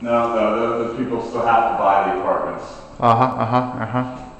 No, the people still have to buy the apartments. Uh-huh, uh-huh, uh-huh.